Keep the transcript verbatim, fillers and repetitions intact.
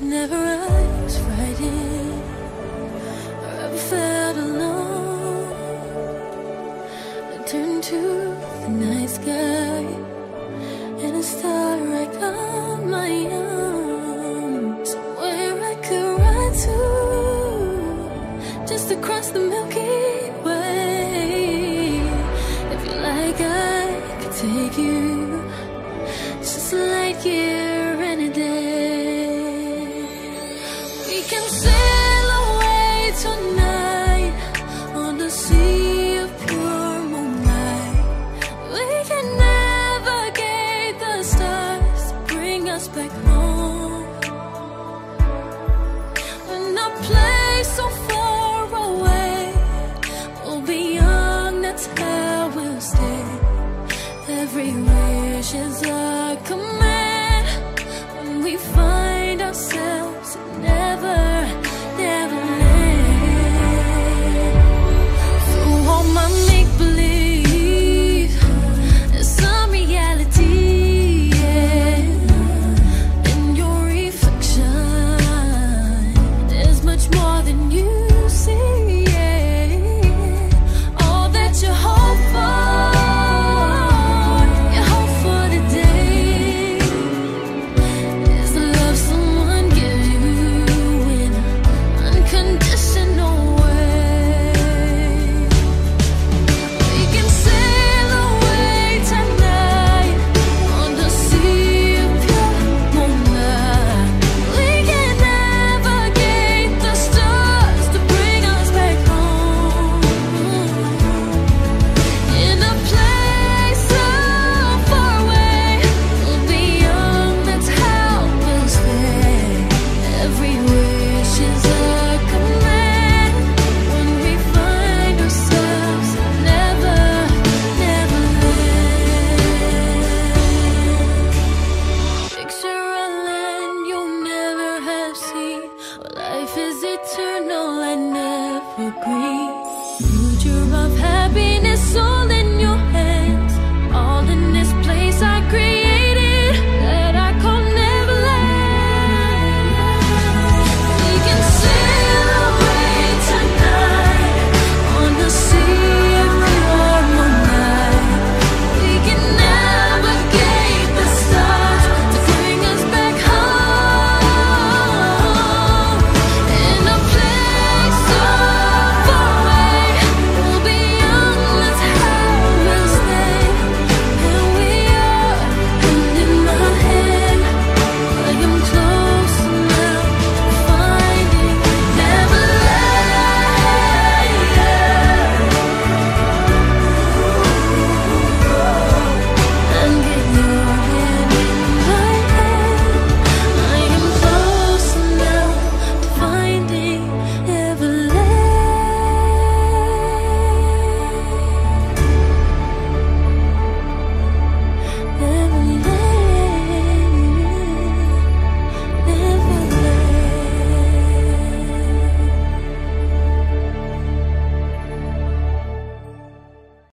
Whenever I was frightened or ever felt alone, I turned to the night sky and a star I call my own. Somewhere I could ride to, just across the Milky Way. If you like, I could take you just a light year in a day. We can sail away tonight on the sea of pure moonlight. We can navigate the stars to bring us back home. In a place so far away, we'll be young, that's how we'll stay. Every wish is a command when we find